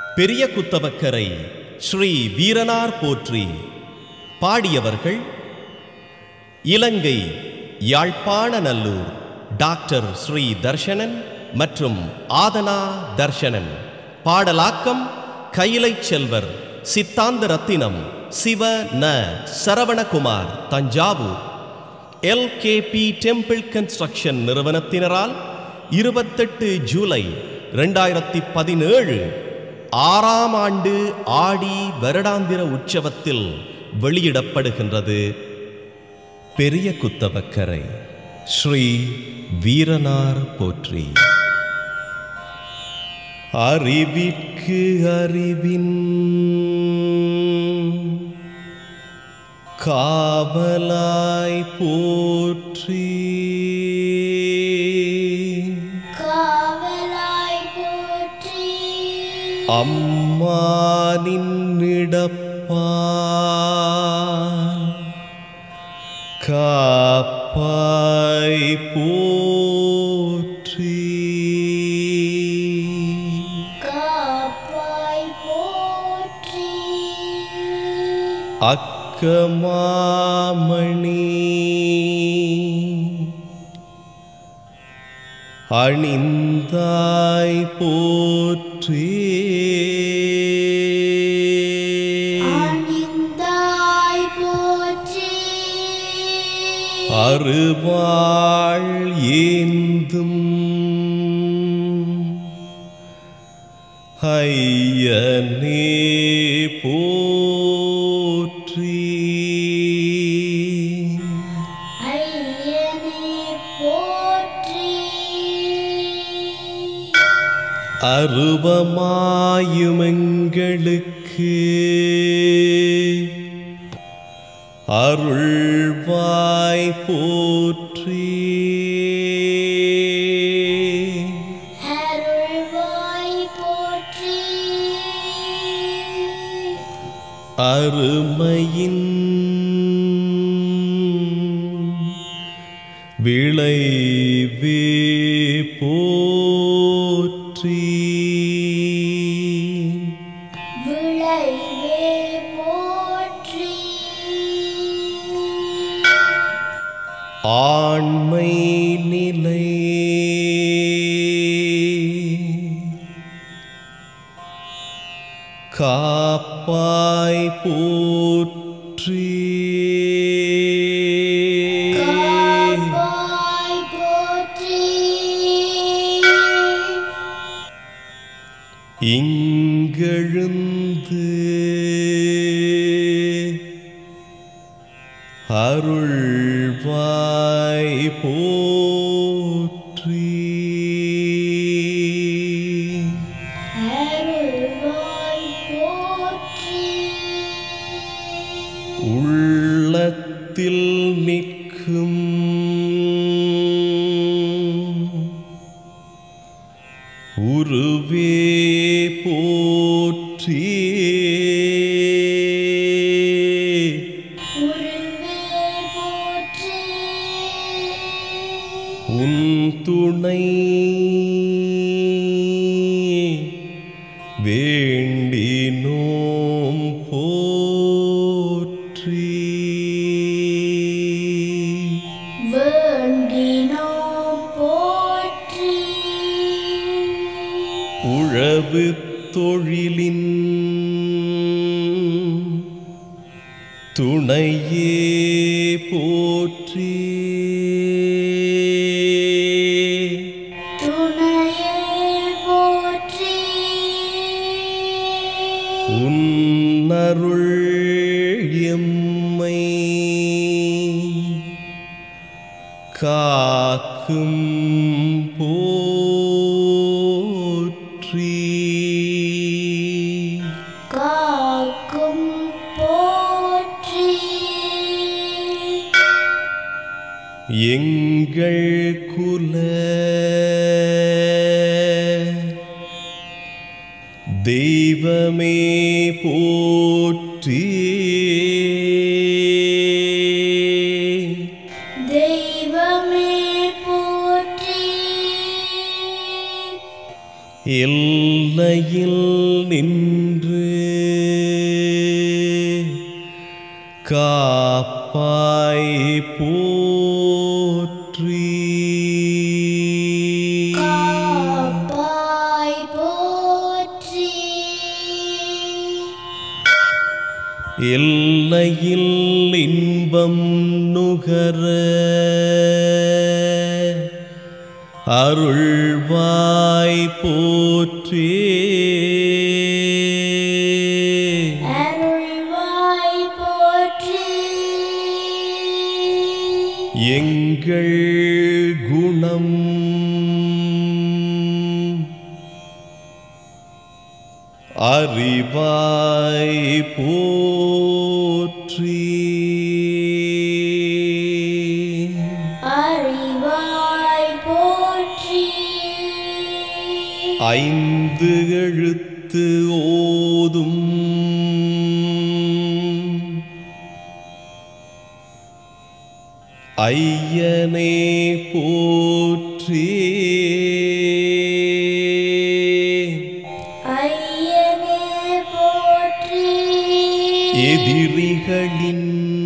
பெரிய குத்தவக்கரை ஸ்ரீ வீரனார் போற்றி. பாடியவர்கள் இலங்கை யாழ்ப்பாணநல்லூர் டாக்டர் ஸ்ரீ தர்ஷனன் மற்றும் ஆதனா தர்ஷனன். பாடலாக்கம் கைலை செல்வர் சித்தாந்த ரத்தினம் சிவ ந Saravanakumar Thanjavur. LKP temple construction நிறுவனத்தினரால் 28 ஜூலை 2017 6ஆம் ஆண்டு ஆடி வருடாந்திர உற்சவத்தில் வெளியிடப்படுகின்றது. பெரிய குத்தவக்கரை ஸ்ரீ வீரனார் போற்றி. அறிவிற்கு அறிவின் காவலாய் போற்றி. காவலாய் போற்றி. அம்மா நின்னிடப்பால் காப்பாய் போற்றி. காப்பாய் போற்றி. அக்கமாமணி அணிந்தாய் போற்றி. அணிந்தாய் போற்றி. அருவாள் ஏந்தும் ஐயனே போற்றி. ஐயனே போற்றி. அருவமாயுமெங்களுக்கு அருள்வாய் போற்றி. அருள்வாய் போற்றி. அருமையின் விளைவே போற்றி. விளைவே போற்றி. ஆண்மை நிலை காப்பாய் போற்றி. காப்பாய் போற்றி. இங்கெழுந்து அருள்வாய் போற்றி. அருள்வாய் போற்றி. உள்ளத்தில் நிற்கும் உருவே போற்றி. உருவே போற்றி. உன் துணை வேண்டினோம் போற்றி. வேண்டினோம் போற்றி. உழவு தொழிலின் துணையே போற்றி. துணையே போற்றி. உன்னருள் எம்மை காக்கும் போற்றி. காக்கும் போற்றி. எங்கள் குல தெய்வமே போற்றி. தெய்வமே போற்றி. எல்லையில்லா எல்லையில் நின்று காப்பாய் போற்றி. காப்பாய் போற்றி. எல்லையில் இன்பம் நுகர அருள்வாய் போற்றி. அருள்வாய் போற்றி. எங்கள் குணம் அறிவாய் போற்றி. அறிவாய் போற்றி. ஐந்து எழுத்து ஓதும் ஐயனே போற்றி. ஐயனே போற்றி. எதிரிகளின்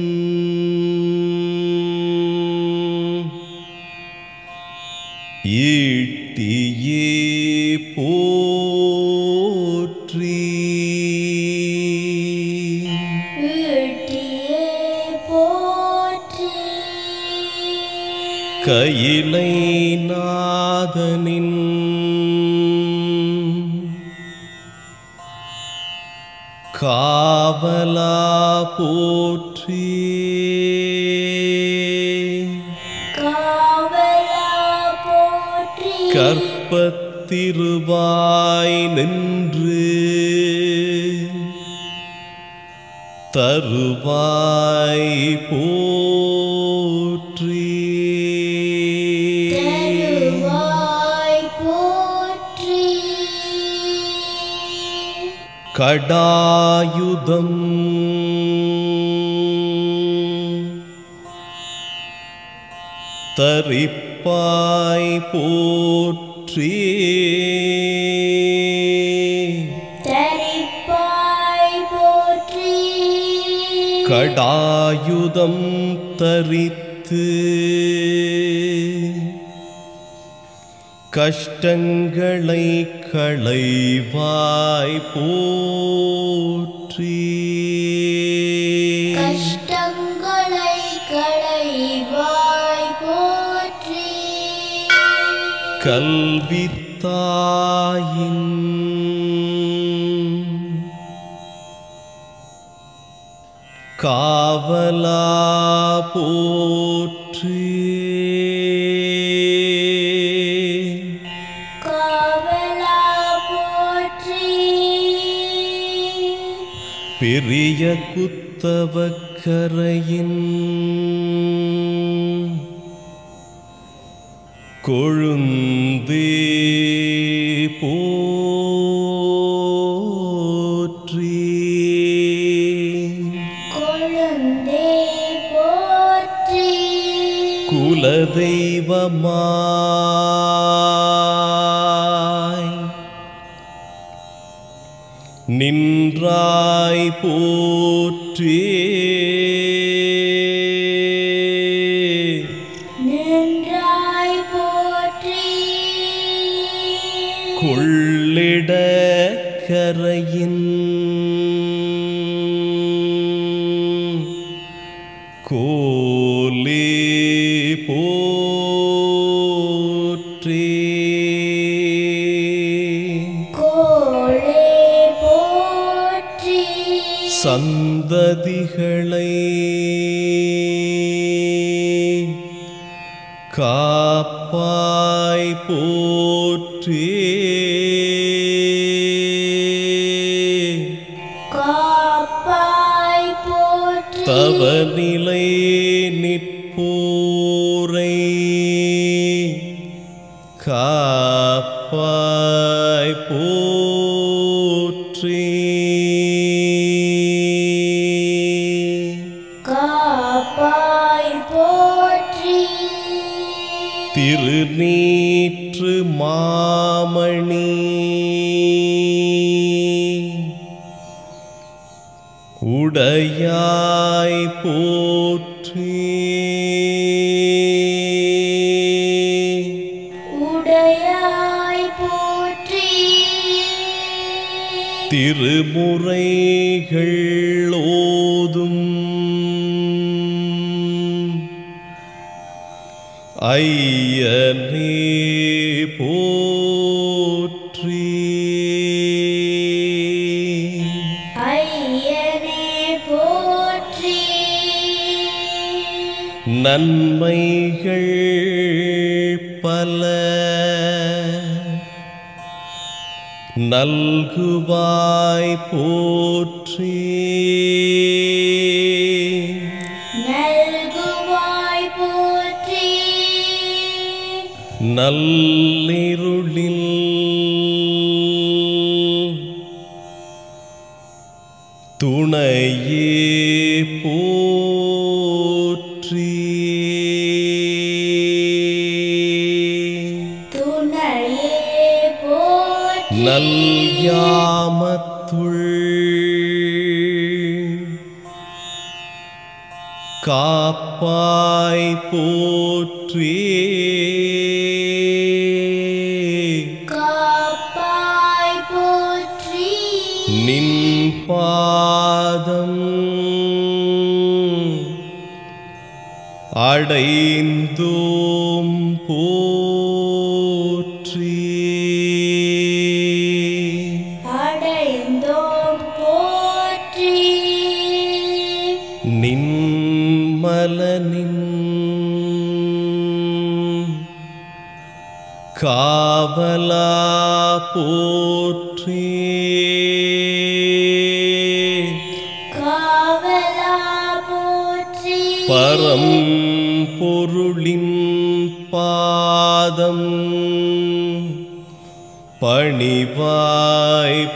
ஈட்டியே போற்றி. ஈட்டியே போற்றி. கையிலை நாதனின் காவலா போற்றி. காவலா போற்றி. கற்பத்திருவாய் நின்று தருவாய் போற்றி. தருவாய் போற்றி. கடாயுதம் தரிப்பாய் போற்றி. தரிப்பாய் போற்றி. கடாயுதம் தரித்து கஷ்டங்களை களைவாய் போற்றி. கஷ்டங்களை களைவாய் போற்றி. கல்வித்தாயின் காவலா போற்றி. காவலா போற்றி. பெரிய குத்தவக்கரையின் கொழுந்தே போற்றி. கொழுந்தே போற்றி. குலதெய்வமாய் நின்றாய் போற்றி. நின்றாய் போற்றி. கொள்ளிட கரையின் கோலே போற்றி. கோளே போற்றி. சந்ததிகளை காப்பாய் போற்றி. காப்பாய் போற்றி. தவநிலை நிற்போரை காப்பாய் போற்றி. காப்பாய் போற்றி. திருநீற்று மாமணி உடையாய் போற்றி உடையாய் போற்றி திருமுறைகள் ஓதும் ஐயனே போற்றி ஐயனே போற்றி நன்மைகள் பல நல்குவாய் போற்றி நல்குவாய் போற்றி நல்லிருளில் துணையே போற்றி துணையே போற்றி நல்யாமத்துள் காப்பாய் போற்றி காப்பாய் போற்றி நின் பாதம் அடைந்தோம் போற்றி அடைந்தோம் போற்றி நின்மலனின் காவலா போற்றி காவலா போற்றி பரம் பொருளின் பாதம் பணிவாய்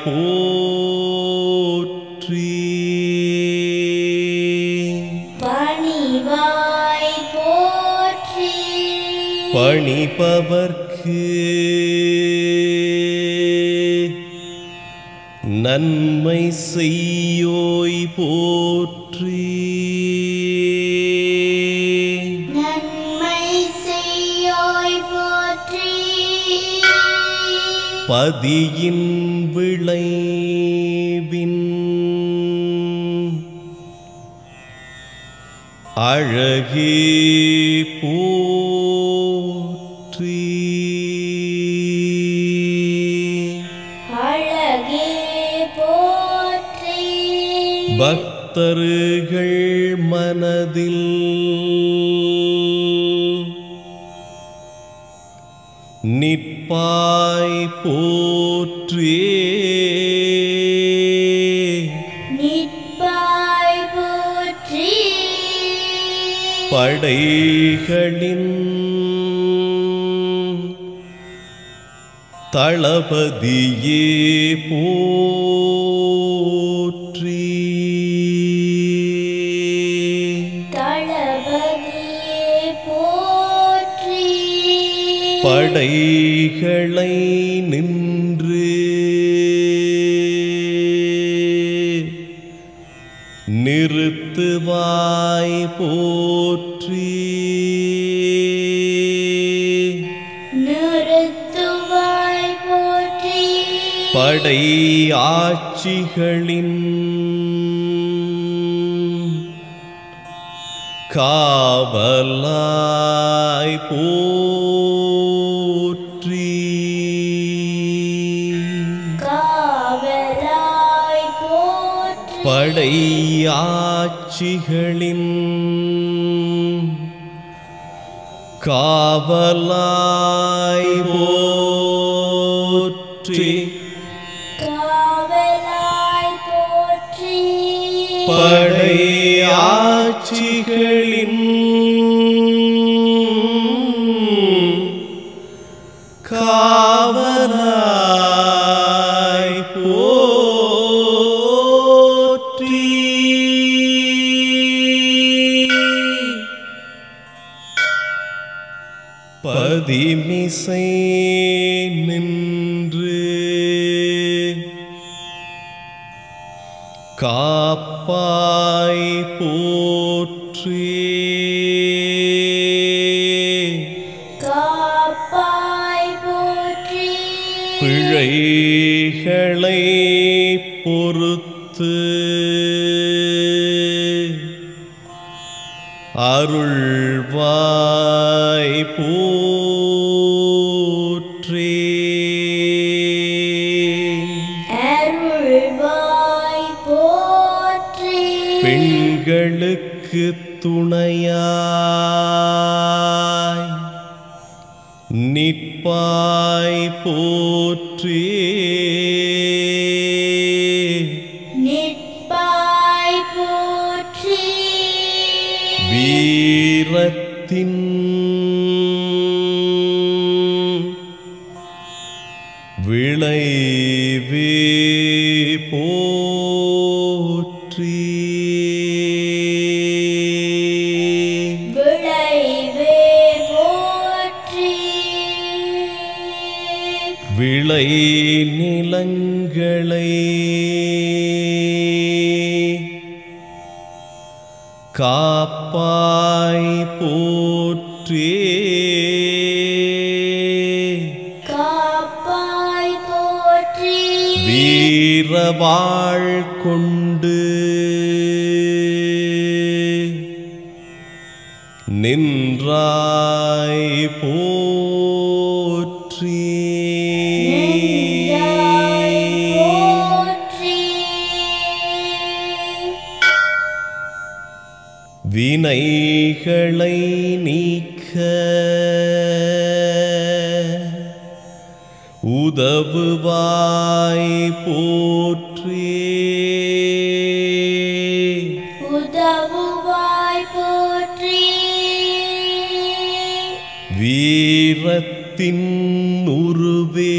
போற்றி பணிவாய் போற்றி பணிபவர்க்கு நன்மை செய்யோய் போற்றி நன்மை செய்யோய் போற்றி பதியின் விளைவின் அழகே போற்றி அழகே போற்றி பக்தர்கள் மனதில் நிற்பாய் போற்றி நிற்பாய் போற்றி படைகளின் தளபதியே போற்றி தளபதியே போற்றி படைகளை நின்று நிறுத்துவாய் போற்றி நிறுத்துவாய் போற்றி படை ஆட்சிகளின் காவலாய் போற்றி காவலாய் போற்றி படை ஆட்சிகளின் காவலாய் போற்றி காவலாய் போற்றி படை ஆட்சிகளின் காவலாய் போற்றி பதிமிசை நின்று காப்பாய் போற்றி காப்பாய் போற்றி பிழைகளை பொறுத்து அருள்வாய் போற்றி அருள்வாய் போற்றி பெண்களுக்கு துணையாய் நிற்பாய் போற்றி நிற்பாய் போற்றி வீரத்தின் விளைவே போற்றி விளைவே போற்றி விளை நிலங்களை காப்பாய் போற்றி காப்பாய் போற்றி வீரவாள் கொண்டு நின்றாய் போற்றி நின்றாய் போற்றி வினைகளை நீக்க உதவுவாய் போற்றி உதவுவாய் போற்றி வீரத்தின் உருவே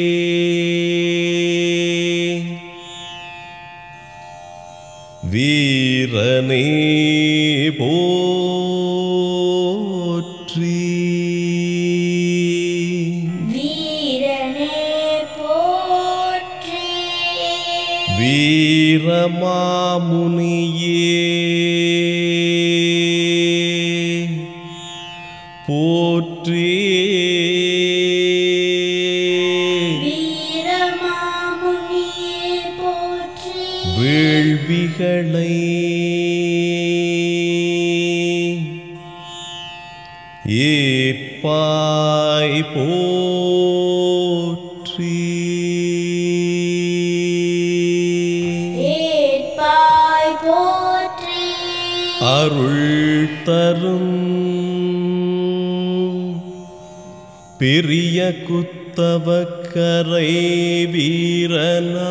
வீரனே போற்றி வீரனே போற்றி வீரமாமுனியே போற்றி வீரமாமுனியே போற்றி வேள்விகளை ஏற்பாய் போற்றி ஏற்பாய் போற்றி அருள் தரும் பெரிய குத்தவக்கரை வீரனா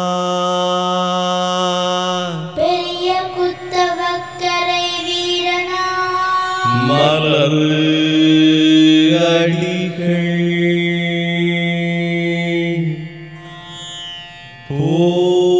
பெரிய குத்தவக்கரை வீரனா மலர் அடிகள் போற்றி